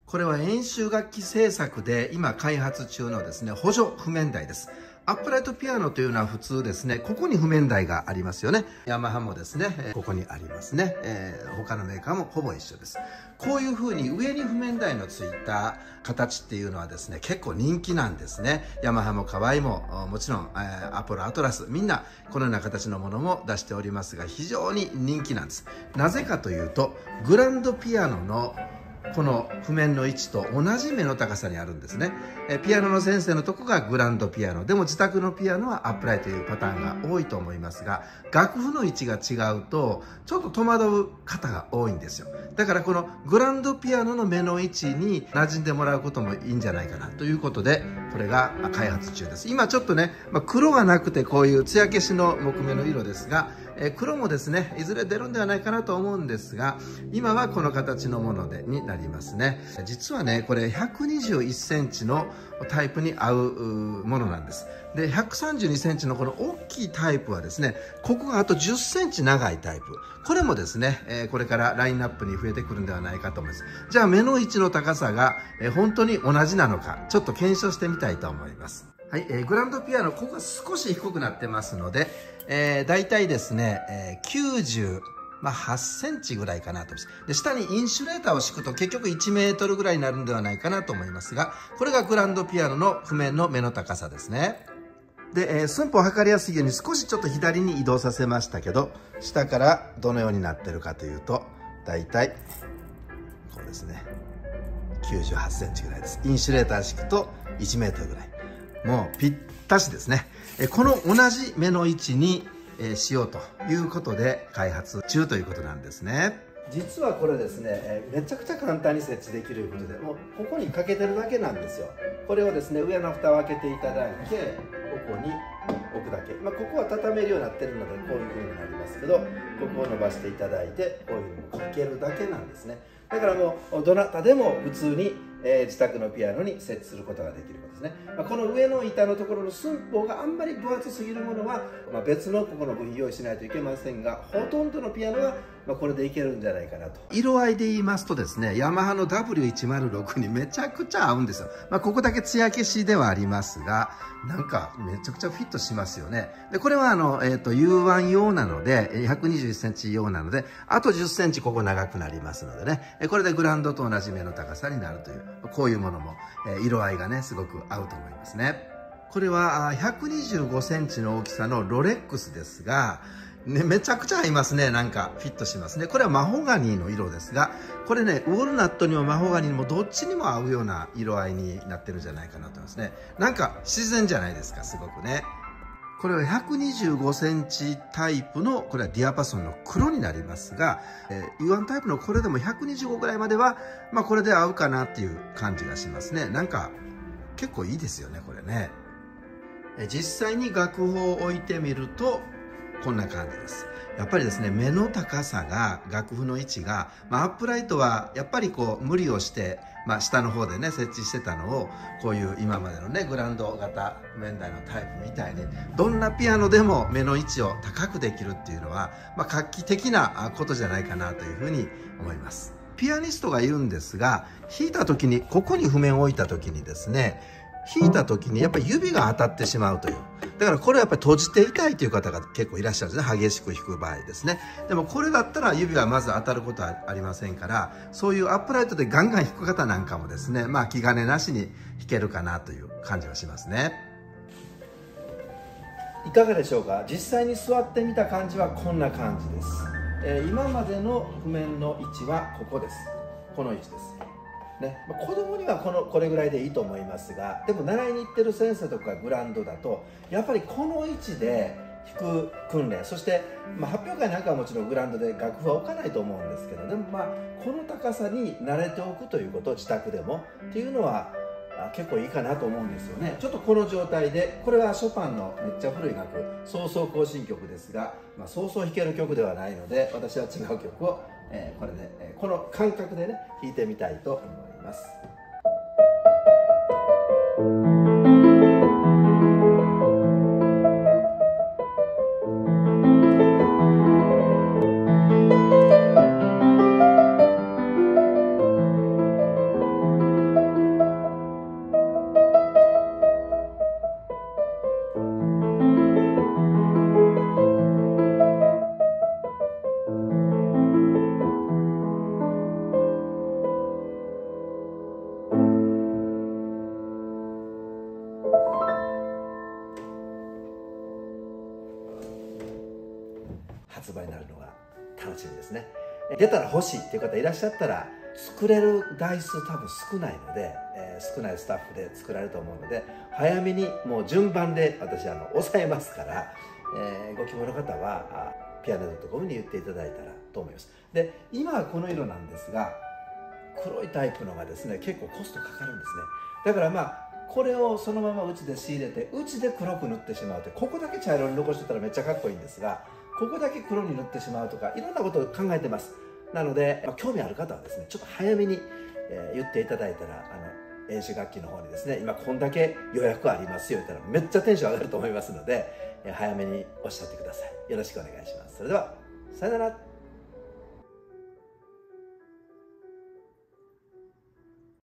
これは演習楽器製作で今開発中のですね、補助譜面台です。アップライトピアノというのは普通ですね、ここに譜面台がありますよね。ヤマハもですね、ここにありますね。他のメーカーもほぼ一緒です。こういう風に上に譜面台のついた形っていうのはですね、結構人気なんですね。ヤマハもカワイも、もちろん、アポロ、アトラス、みんなこのような形のものも出しておりますが、非常に人気なんです。なぜかというと、グランドピアノのこの譜面の位置と同じ目の高さにあるんですね。ピアノの先生のとこがグランドピアノでも、自宅のピアノはアップライというパターンが多いと思いますが、楽譜の位置が違うとちょっと戸惑う方が多いんですよ。だからこのグランドピアノの目の位置に馴染んでもらうこともいいんじゃないかなということで、これが開発中です。今ちょっとね、黒がなくてこういう艶消しの木目の色ですが、黒もですね、いずれ出るんではないかなと思うんですが、今はこの形のものになりますね。実はね、これ121センチのタイプに合うものなんです。で、132センチのこの大きいタイプはですね、ここがあと10センチ長いタイプ。これもですね、これからラインナップに増えてくるんではないかと思います。じゃあ目の位置の高さが本当に同じなのか、ちょっと検証してみたいと思います。はい、グランドピアノ、ここが少し低くなってますので、だいたいですね、98センチぐらいかなと。で、下にインシュレーターを敷くと結局1メートルぐらいになるんではないかなと思いますが、これがグランドピアノの譜面の目の高さですね。で、寸法を測りやすいように少しちょっと左に移動させましたけど、下からどのようになってるかというと、だいたいこうですね、98センチぐらいです。インシュレーター敷くと1メートルぐらい。もうぴったしですね。この同じ目の位置にしようということで開発中ということなんですね。実はこれですね、めちゃくちゃ簡単に設置できるということで、もうここにかけてるだけなんですよ。これをですね、上の蓋を開けていただいて、ここに置くだけ。ここは畳めるようになってるのでこういう風になりますけど、ここを伸ばしていただいて、こういう風にかけるだけなんですね。だからもうどなたでも普通に自宅のピアノに設置することができることですね。この上の板のところの寸法があんまり分厚すぎるものは、別のここの部品用意しないといけませんが、ほとんどのピアノはこれでいけるんじゃないかなと。色合いで言いますとですね、ヤマハの W106 にめちゃくちゃ合うんですよ。ここだけ艶消しではありますが、なんかめちゃくちゃフィットしますよね。で、これはU1 用なので、121センチ用なので、あと10センチここ長くなりますのでね、これでグランドと同じ目の高さになるという、こういうものも色合いがね、すごく合うと思いますね。これは125センチの大きさのロレックスですが、ね、めちゃくちゃ合いますね。なんかフィットしますね。これはマホガニーの色ですが、これね、ウォルナットにもマホガニーにもどっちにも合うような色合いになってるんじゃないかなと思いますね。なんか自然じゃないですか、すごくね。これは125センチタイプの、これはディアパソンの黒になりますが、U1 タイプのこれでも125ぐらいまでは、これで合うかなっていう感じがしますね。なんか結構いいですよね、これね。実際に楽譜を置いてみると、こんな感じです。やっぱりですね、目の高さが、楽譜の位置が、アップライトはやっぱりこう無理をして、下の方でね、設置してたのを、こういう今までのね、グランド型譜面台のタイプみたいに、どんなピアノでも目の位置を高くできるっていうのは、画期的なことじゃないかなというふうに思います。ピアニストがいるんですが、弾いた時に、ここに譜面を置いた時にですね、弾いた時にやっぱり指が当たってしまうという。だからこれはやっぱり閉じていたいという方が結構いらっしゃるんですね。激しく弾く場合ですね。でもこれだったら指はまず当たることはありませんから、そういうアップライトでガンガン弾く方なんかもですね、気兼ねなしに弾けるかなという感じはしますね。いかがでしょうか。実際に座ってみた感じはこんな感じです。今までの譜面の位置はここです。この位置です。ね、子供にはこれぐらいでいいと思いますが、でも習いに行ってる先生とかグランドだとやっぱりこの位置で弾く訓練、そして、発表会なんかはもちろんグランドで楽譜は置かないと思うんですけど、でもこの高さに慣れておくということ、自宅でもっていうのは結構いいかなと思うんですよね。ちょっとこの状態で、これはショパンのめっちゃ古い楽譜、そうそう行進曲ですが、そうそう弾ける曲ではないので、私は違う曲をこれで、この感覚でね弾いてみたいと思います。 発売になるのが楽しみですね。出たら欲しいっていう方いらっしゃったら、作れる台数多分少ないので、少ないスタッフで作られると思うので、早めにもう順番で私抑えますから、ご希望の方はピアノ.comに言っていただいたらと思います。で、今はこの色なんですが、黒いタイプのがですね、結構コストかかるんですね。だからこれをそのままうちで仕入れて、うちで黒く塗ってしまうと、ここだけ茶色に残してたらめっちゃかっこいいんですが、ここだけ黒に塗ってしまうとか、いろんなことを考えてます。なので、興味ある方はですね、ちょっと早めに、言っていただいたら、演奏楽器の方にですね、今こんだけ予約ありますよ言ったらめっちゃテンション上がると思いますので、早めにおっしゃってください。よろしくお願いします。それでは、さよなら。